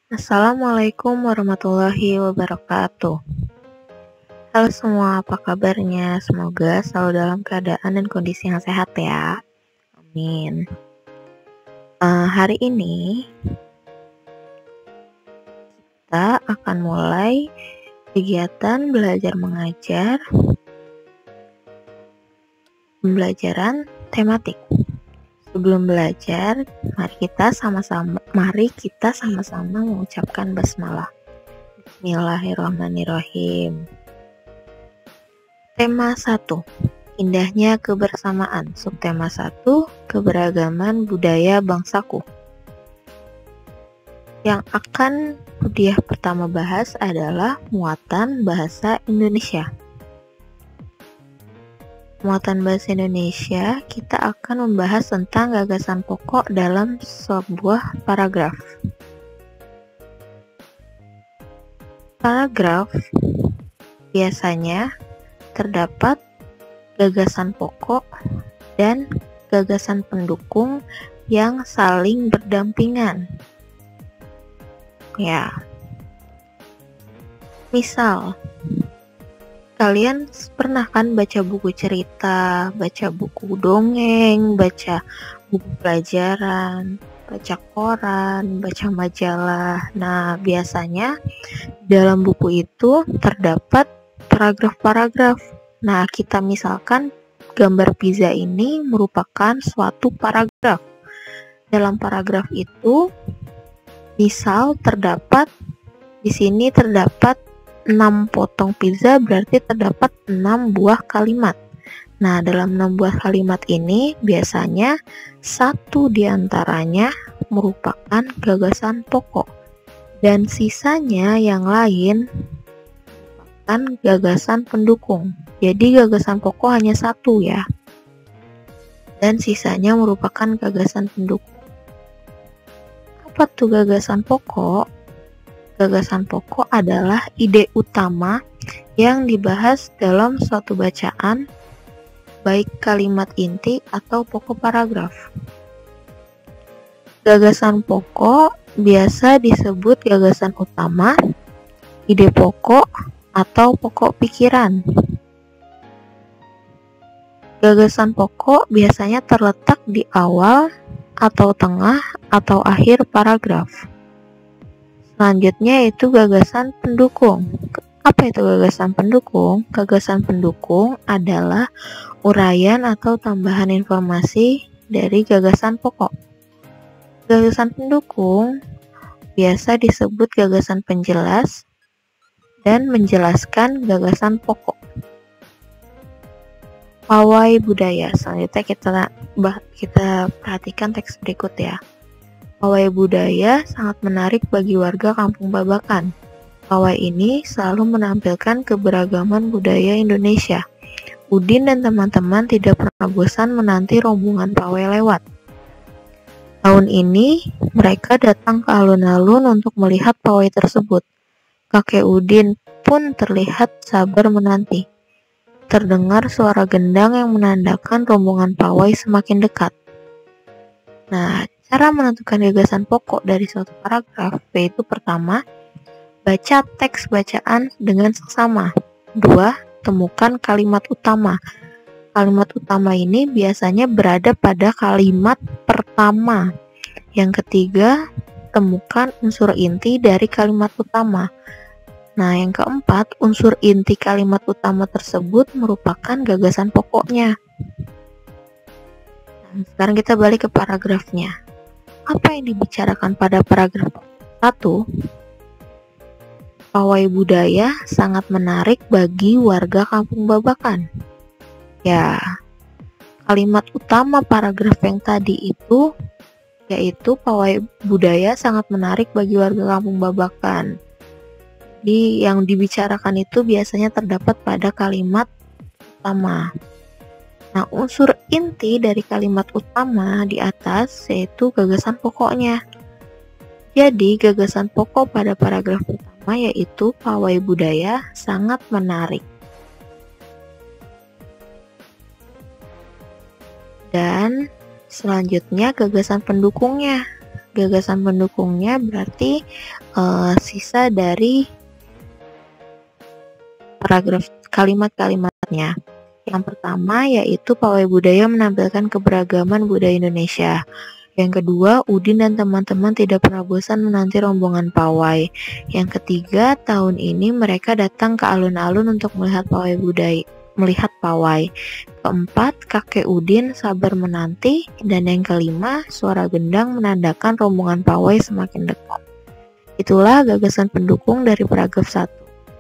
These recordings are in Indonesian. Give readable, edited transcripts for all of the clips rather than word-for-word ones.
Assalamualaikum warahmatullahi wabarakatuh. Halo semua, apa kabarnya? Semoga selalu dalam keadaan dan kondisi yang sehat ya. Amin. Hari ini kita akan mulai kegiatan belajar mengajar pembelajaran tematik. Sebelum belajar, mari kita sama-sama mengucapkan basmalah. Bismillahirrahmanirrahim. Tema 1, indahnya kebersamaan. Subtema 1, keberagaman budaya bangsaku. Yang akan kuliah pertama bahas adalah muatan bahasa Indonesia. Muatan bahasa Indonesia, kita akan membahas tentang gagasan pokok dalam sebuah paragraf. Paragraf biasanya terdapat gagasan pokok dan gagasan pendukung yang saling berdampingan. Ya. Misal, kalian pernah kan baca buku cerita, baca buku dongeng, baca buku pelajaran, baca koran, baca majalah. Nah, biasanya dalam buku itu terdapat paragraf-paragraf. Nah, kita misalkan gambar pizza ini merupakan suatu paragraf. Dalam paragraf itu, misal di sini terdapat 6 potong pizza, berarti terdapat 6 buah kalimat. Nah, dalam 6 buah kalimat ini biasanya satu diantaranya merupakan gagasan pokok dan sisanya yang lain merupakan gagasan pendukung. Jadi gagasan pokok hanya satu ya, dan sisanya merupakan gagasan pendukung. Apa tuh gagasan pokok? Gagasan pokok adalah ide utama yang dibahas dalam suatu bacaan, baik kalimat inti atau pokok paragraf. Gagasan pokok biasa disebut gagasan utama, ide pokok, atau pokok pikiran. Gagasan pokok biasanya terletak di awal, atau tengah, atau akhir paragraf. Selanjutnya itu gagasan pendukung. Apa itu gagasan pendukung? Gagasan pendukung adalah uraian atau tambahan informasi dari gagasan pokok. Gagasan pendukung biasa disebut gagasan penjelas dan menjelaskan gagasan pokok. Pawai budaya. Selanjutnya kita perhatikan teks berikut ya. Pawai budaya sangat menarik bagi warga Kampung Babakan. Pawai ini selalu menampilkan keberagaman budaya Indonesia. Udin dan teman-teman tidak pernah bosan menanti rombongan pawai lewat. Tahun ini, mereka datang ke alun-alun untuk melihat pawai tersebut. Kakek Udin pun terlihat sabar menanti. Terdengar suara gendang yang menandakan rombongan pawai semakin dekat. Nah, cara menentukan gagasan pokok dari suatu paragraf yaitu pertama, baca teks bacaan dengan seksama. 2, temukan kalimat utama. Kalimat utama ini biasanya berada pada kalimat pertama. Yang ketiga, temukan unsur inti dari kalimat utama. Nah, yang keempat, unsur inti kalimat utama tersebut merupakan gagasan pokoknya. Nah, sekarang kita balik ke paragrafnya. Apa yang dibicarakan pada paragraf 1? Pawai budaya sangat menarik bagi warga Kampung Babakan. Ya, kalimat utama paragraf yang tadi itu yaitu pawai budaya sangat menarik bagi warga Kampung Babakan. Jadi yang dibicarakan itu biasanya terdapat pada kalimat utama. Nah, unsur inti dari kalimat utama di atas yaitu gagasan pokoknya. Jadi, gagasan pokok pada paragraf pertama yaitu pawai budaya sangat menarik. Dan selanjutnya gagasan pendukungnya. gagasan pendukungnya berarti sisa dari paragraf kalimat-kalimatnya. Yang pertama yaitu pawai budaya menampilkan keberagaman budaya Indonesia. Yang kedua, Udin dan teman-teman tidak pernah bosan menanti rombongan pawai. Yang ketiga, tahun ini mereka datang ke alun-alun untuk melihat pawai. Keempat, kakek Udin sabar menanti. Dan yang kelima, suara gendang menandakan rombongan pawai semakin dekat. Itulah gagasan pendukung dari paragraf 1.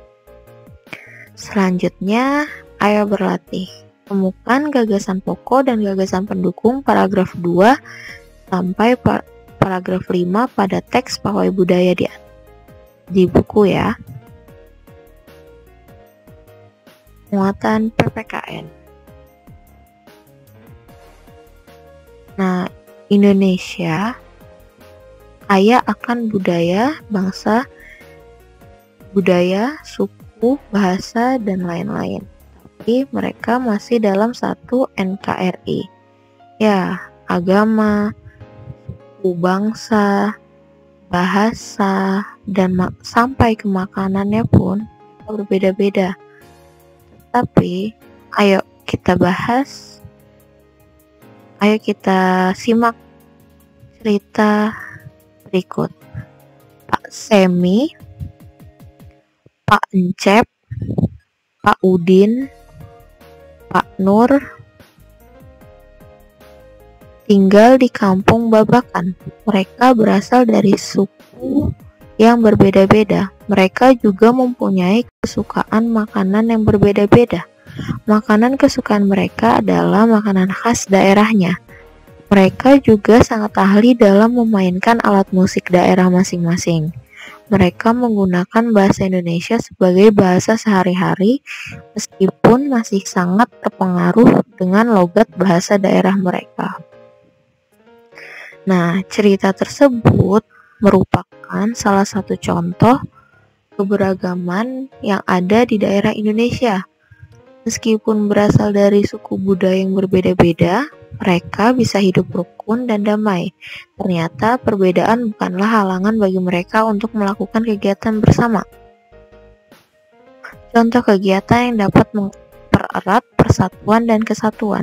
Selanjutnya, ayo berlatih. Temukan gagasan pokok dan gagasan pendukung paragraf 2 sampai paragraf 5 pada teks pawai budaya di buku ya. Muatan PPKN. Nah, Indonesia kaya akan budaya, bangsa, budaya, suku, bahasa, dan lain-lain. Tapi mereka masih dalam satu NKRI. Ya, agama, suku, bangsa, bahasa, dan sampai ke makanannya pun berbeda-beda. Tapi ayo kita bahas, ayo kita simak cerita berikut. Pak Semi, Pak Encep, Pak Udin, Pak Nur tinggal di kampung Babakan. Mereka berasal dari suku yang berbeda-beda. Mereka juga mempunyai kesukaan makanan yang berbeda-beda. Makanan kesukaan mereka adalah makanan khas daerahnya. Mereka juga sangat ahli dalam memainkan alat musik daerah masing-masing. Mereka menggunakan bahasa Indonesia sebagai bahasa sehari-hari, meskipun masih sangat terpengaruh dengan logat bahasa daerah mereka. Nah, cerita tersebut merupakan salah satu contoh keberagaman yang ada di daerah Indonesia. Meskipun berasal dari suku budaya yang berbeda-beda, mereka bisa hidup rukun dan damai. Ternyata perbedaan bukanlah halangan bagi mereka untuk melakukan kegiatan bersama. Contoh kegiatan yang dapat mempererat persatuan dan kesatuan.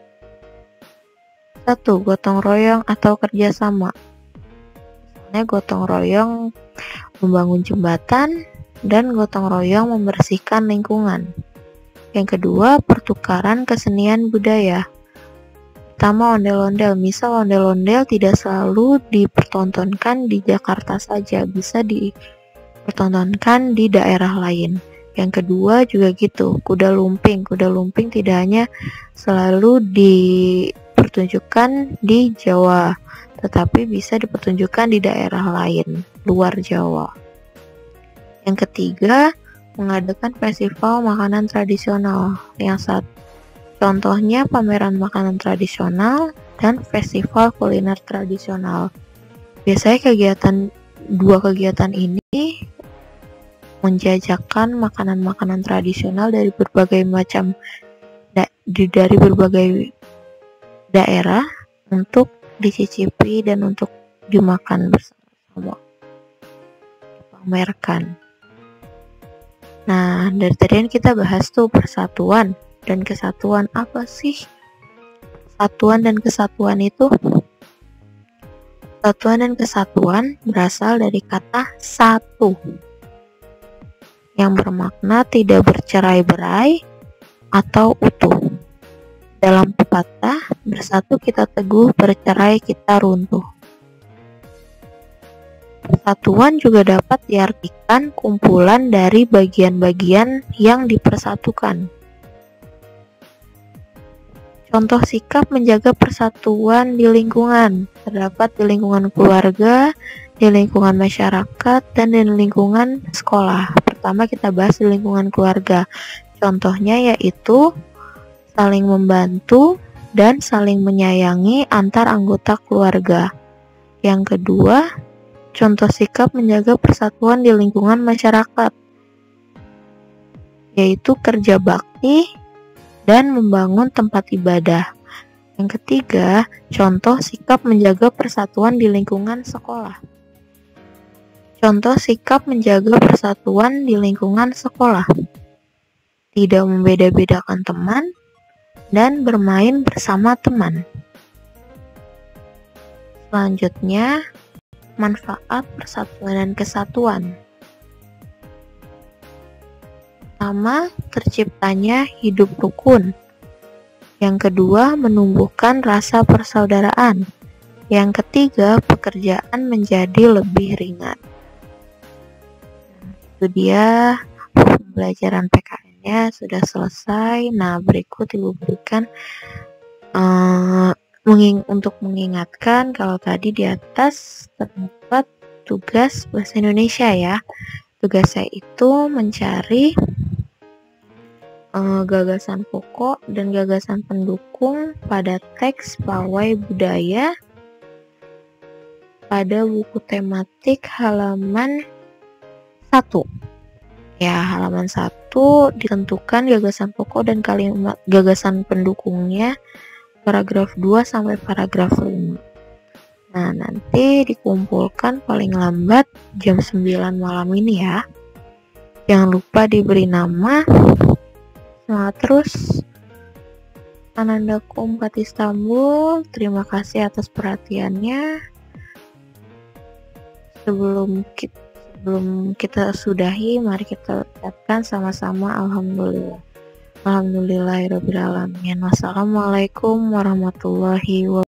1. Gotong royong atau kerjasama. Misalnya gotong royong membangun jembatan dan gotong royong membersihkan lingkungan. Yang kedua, pertukaran kesenian budaya. Pertama, ondel-ondel. Misal ondel-ondel tidak selalu dipertontonkan di Jakarta saja, bisa dipertontonkan di daerah lain. Yang kedua juga gitu, kuda lumping. Kuda lumping tidak hanya selalu dipertunjukkan di Jawa, tetapi bisa dipertunjukkan di daerah lain, luar Jawa. Yang ketiga, mengadakan festival makanan tradisional. Yang contohnya pameran makanan tradisional dan festival kuliner tradisional. Biasanya dua kegiatan ini menjajakan makanan-makanan tradisional dari berbagai macam dari berbagai daerah untuk dicicipi dan untuk dimakan bersama-sama, dipamerkan. Nah, dari tadi kita bahas tuh persatuan dan kesatuan. Apa sih persatuan dan kesatuan itu? Persatuan dan kesatuan berasal dari kata satu, yang bermakna tidak bercerai-berai atau utuh. Dalam pepatah, bersatu kita teguh, bercerai kita runtuh. Persatuan juga dapat diartikan kumpulan dari bagian-bagian yang dipersatukan. Contoh sikap menjaga persatuan di lingkungan terdapat di lingkungan keluarga, di lingkungan masyarakat, dan di lingkungan sekolah. Pertama kita bahas di lingkungan keluarga. Contohnya yaitu saling membantu dan saling menyayangi antar anggota keluarga. Yang kedua, contoh sikap menjaga persatuan di lingkungan masyarakat, yaitu kerja bakti dan membangun tempat ibadah. Yang ketiga, contoh sikap menjaga persatuan di lingkungan sekolah. Contoh sikap menjaga persatuan di lingkungan sekolah. Tidak membeda-bedakan teman dan bermain bersama teman. Selanjutnya, manfaat persatuan dan kesatuan. Pertama, terciptanya hidup rukun. Yang kedua, menumbuhkan rasa persaudaraan. Yang ketiga, pekerjaan menjadi lebih ringan. Itu dia pembelajaran PKN-nya sudah selesai. Nah, berikut Ibu berikan untuk mengingatkan kalau tadi di atas terdapat tugas bahasa Indonesia ya. Tugas saya itu mencari gagasan pokok dan gagasan pendukung pada teks pawai budaya pada buku tematik halaman 1. Ya, halaman 1 ditentukan gagasan pokok dan kalimat gagasan pendukungnya paragraf 2 sampai paragraf 5. Nah, nanti dikumpulkan paling lambat jam 9 malam ini ya. Jangan lupa diberi nama. Semangat terus. Ananda Kumpat Istanbul, terima kasih atas perhatiannya. Sebelum kita sudahi, mari kita ucapkan sama-sama alhamdulillah. Alhamdulillahirabbil alamin. Wassalamualaikum warahmatullahi wabarakatuh.